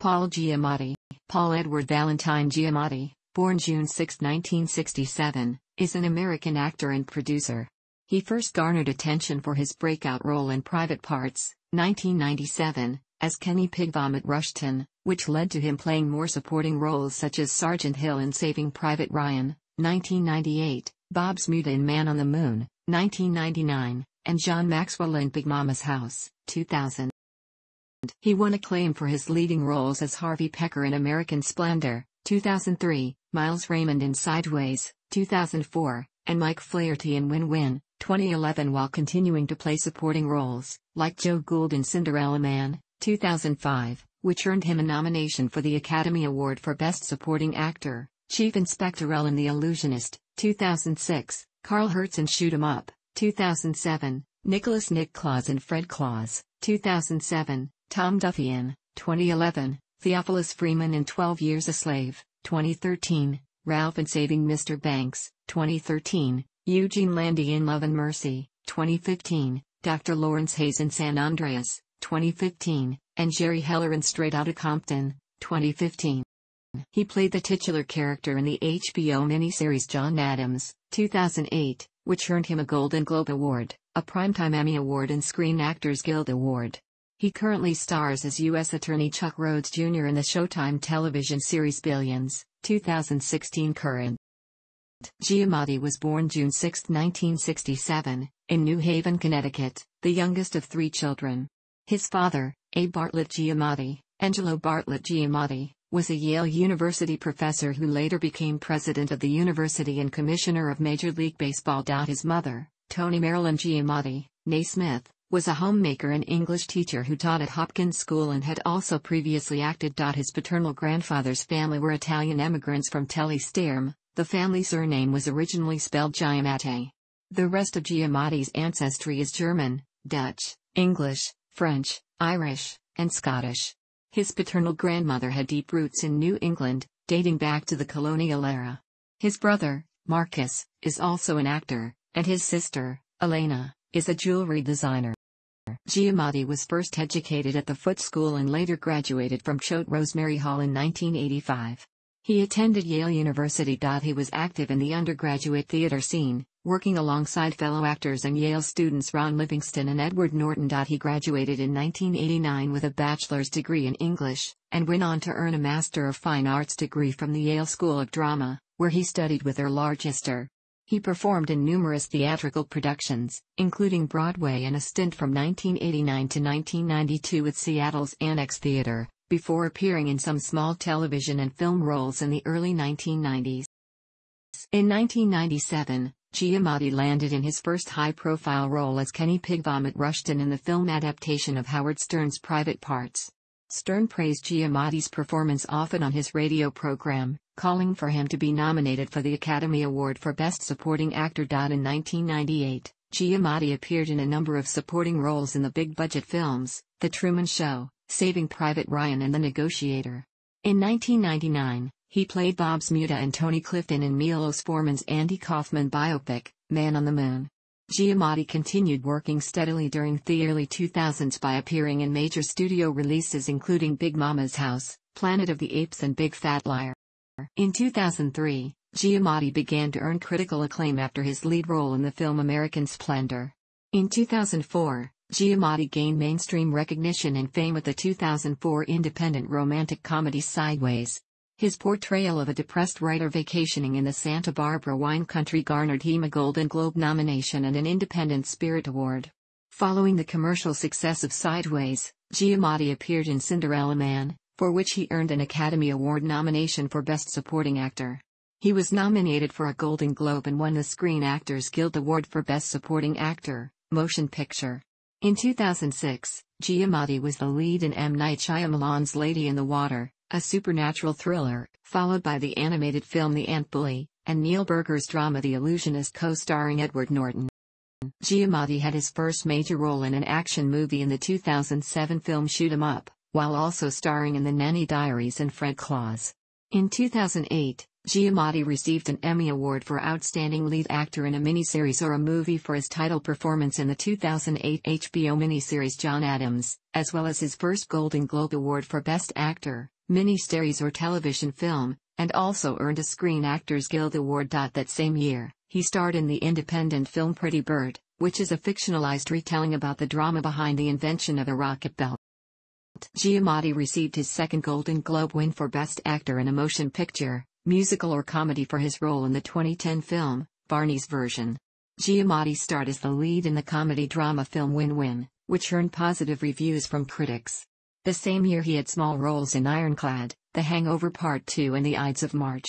Paul Giamatti, Paul Edward Valentine Giamatti, born June 6, 1967, is an American actor and producer. He first garnered attention for his breakout role in Private Parts, 1997, as Kenny Pigvomit Rushton, which led to him playing more supporting roles such as Sergeant Hill in Saving Private Ryan, 1998, Bob Zmuda in Man on the Moon, 1999, and John Maxwell in Big Mama's House, 2000. He won acclaim for his leading roles as Harvey Pecker in American Splendor, 2003, Miles Raymond in Sideways, 2004, and Mike Flaherty in Win-Win, 2011, while continuing to play supporting roles, like Joe Gould in Cinderella Man, 2005, which earned him a nomination for the Academy Award for Best Supporting Actor. Chief Inspector L in The Illusionist, 2006, Carl Hertz in Shoot 'Em Up, 2007, Nicholas Nick Claus in Fred Claus, 2007, Tom Duffy in 2011, Theophilus Freeman in 12 Years a Slave, 2013, Ralph in Saving Mr. Banks, 2013, Eugene Landy in Love and Mercy, 2015, Dr. Lawrence Hayes in San Andreas, 2015, and Jerry Heller in Straight Outta Compton, 2015. He played the titular character in the HBO miniseries John Adams, 2008, which earned him a Golden Globe Award, a Primetime Emmy Award and Screen Actors Guild Award. He currently stars as U.S. Attorney Chuck Rhodes Jr. in the Showtime television series Billions, 2016 current. Giamatti was born June 6, 1967, in New Haven, Connecticut, the youngest of 3 children. His father, A. Bartlett Giamatti, Angelo Bartlett Giamatti, was a Yale University professor who later became president of the university and commissioner of Major League Baseball. His mother, Toni Marilyn Giamatti, née Smith, was a homemaker and English teacher who taught at Hopkins School and had also previously acted. His paternal grandfather's family were Italian emigrants from Telly Sterm. The family surname was originally spelled Giamatti. The rest of Giamatti's ancestry is German, Dutch, English, French, Irish, and Scottish. His paternal grandmother had deep roots in New England, dating back to the colonial era. His brother, Marcus, is also an actor, and his sister, Elena, is a jewelry designer. Giamatti was first educated at the Foote School and later graduated from Choate Rosemary Hall in 1985. He attended Yale University. He was active in the undergraduate theater scene, working alongside fellow actors and Yale students Ron Livingston and Edward Norton. He graduated in 1989 with a bachelor's degree in English, and went on to earn a Master of Fine Arts degree from the Yale School of Drama, where he studied with Earl Largester. He performed in numerous theatrical productions, including Broadway and a stint from 1989 to 1992 with Seattle's Annex Theater, before appearing in some small television and film roles in the early 1990s. In 1997, Giamatti landed in his first high-profile role as Kenny Pigvomit Rushton in the film adaptation of Howard Stern's Private Parts. Stern praised Giamatti's performance often on his radio program, calling for him to be nominated for the Academy Award for Best Supporting Actor. In 1998, Giamatti appeared in a number of supporting roles in the big-budget films, The Truman Show, Saving Private Ryan and The Negotiator. In 1999, he played Bob Zmuda and Tony Clifton in Milos Forman's Andy Kaufman biopic, Man on the Moon. Giamatti continued working steadily during the early 2000s by appearing in major studio releases including Big Mama's House, Planet of the Apes and Big Fat Liar. In 2003, Giamatti began to earn critical acclaim after his lead role in the film American Splendor. In 2004, Giamatti gained mainstream recognition and fame with the 2004 independent romantic comedy Sideways. His portrayal of a depressed writer vacationing in the Santa Barbara wine country garnered him a Golden Globe nomination and an Independent Spirit Award. Following the commercial success of Sideways, Giamatti appeared in Cinderella Man, for which he earned an Academy Award nomination for Best Supporting Actor. He was nominated for a Golden Globe and won the Screen Actors Guild Award for Best Supporting Actor, Motion Picture. In 2006, Giamatti was the lead in M. Night Shyamalan's Lady in the Water, a supernatural thriller, followed by the animated film The Ant Bully, and Neil Berger's drama The Illusionist co-starring Edward Norton. Giamatti had his first major role in an action movie in the 2007 film Shoot 'Em Up, while also starring in The Nanny Diaries and Fred Claus. In 2008, Giamatti received an Emmy Award for Outstanding Lead Actor in a Miniseries or a Movie for his title performance in the 2008 HBO miniseries John Adams, as well as his first Golden Globe Award for Best Actor, Miniseries or Television Film, and also earned a Screen Actors Guild Award. That same year, he starred in the independent film Pretty Bird, which is a fictionalized retelling about the drama behind the invention of a rocket belt. Giamatti received his second Golden Globe win for Best Actor in a Motion Picture, Musical or Comedy for his role in the 2010 film, Barney's Version. Giamatti starred as the lead in the comedy-drama film Win-Win, which earned positive reviews from critics. The same year he had small roles in Ironclad, The Hangover Part 2 and The Ides of March.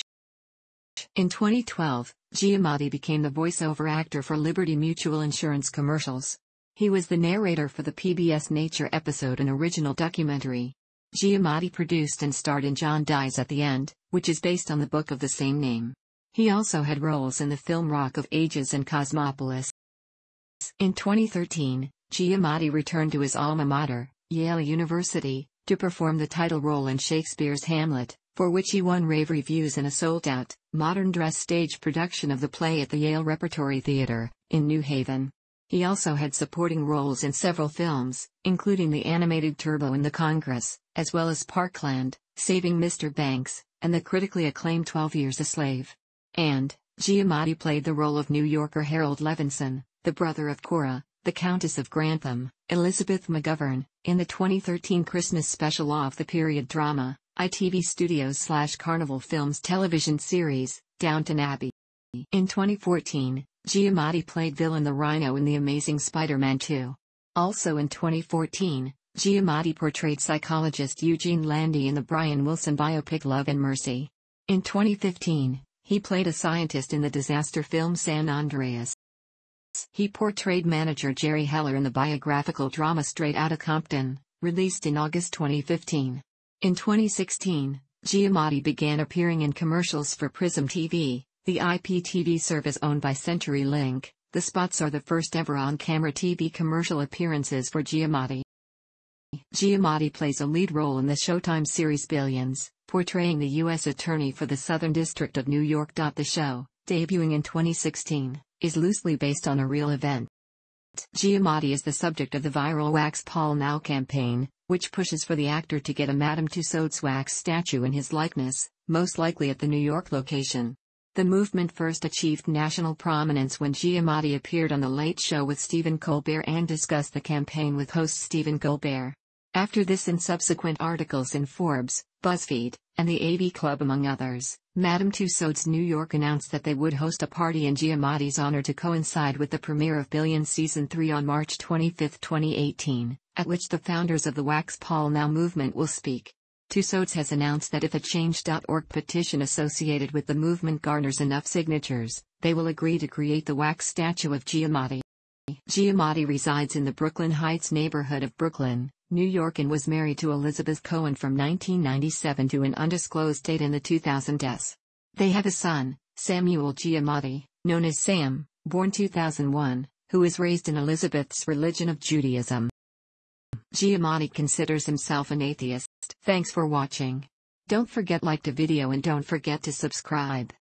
In 2012, Giamatti became the voiceover actor for Liberty Mutual Insurance commercials. He was the narrator for the PBS Nature episode and original documentary. Giamatti produced and starred in John Dies at the End, which is based on the book of the same name. He also had roles in the film Rock of Ages and Cosmopolis. In 2013, Giamatti returned to his alma mater, Yale University, to perform the title role in Shakespeare's Hamlet, for which he won rave reviews in a sold-out, modern dress stage production of the play at the Yale Repertory Theatre, in New Haven. He also had supporting roles in several films, including the animated Turbo and the Congress, as well as Parkland, Saving Mr. Banks, and the critically acclaimed 12 Years a Slave. And, Giamatti played the role of New Yorker Harold Levinson, the brother of Cora, the Countess of Grantham, Elizabeth McGovern, in the 2013 Christmas special of the period drama, ITV Studios/Carnival Films television series, Downton Abbey. In 2014, Giamatti played villain the Rhino in The Amazing Spider-Man 2. Also in 2014, Giamatti portrayed psychologist Eugene Landy in the Brian Wilson biopic Love and Mercy. In 2015, he played a scientist in the disaster film San Andreas. He portrayed manager Jerry Heller in the biographical drama Straight Outta Compton, released in August 2015. In 2016, Giamatti began appearing in commercials for Prism TV, the IPTV service owned by CenturyLink. The spots are the first ever on-camera TV commercial appearances for Giamatti. Giamatti plays a lead role in the Showtime series Billions, portraying the U.S. Attorney for the Southern District of New York. The show, debuting in 2016, is loosely based on a real event. Giamatti is the subject of the viral Wax Paul Now campaign, which pushes for the actor to get a Madame Tussauds wax statue in his likeness, most likely at the New York location. The movement first achieved national prominence when Giamatti appeared on The Late Show with Stephen Colbert and discussed the campaign with host Stephen Colbert. After this and subsequent articles in Forbes, BuzzFeed, and the AV Club among others, Madame Tussauds New York announced that they would host a party in Giamatti's honor to coincide with the premiere of Billions Season 3 on March 25, 2018, at which the founders of the Wax Paul Now movement will speak. Tussauds has announced that if a Change.org petition associated with the movement garners enough signatures, they will agree to create the wax statue of Giamatti. Giamatti resides in the Brooklyn Heights neighborhood of Brooklyn, New York and was married to Elizabeth Cohen from 1997 to an undisclosed date in the 2000s. They have a son, Samuel Giamatti, known as Sam, born 2001, who is raised in Elizabeth's religion of Judaism. Giamatti considers himself an atheist. Thanks for watching. Don't forget like the video and don't forget to subscribe.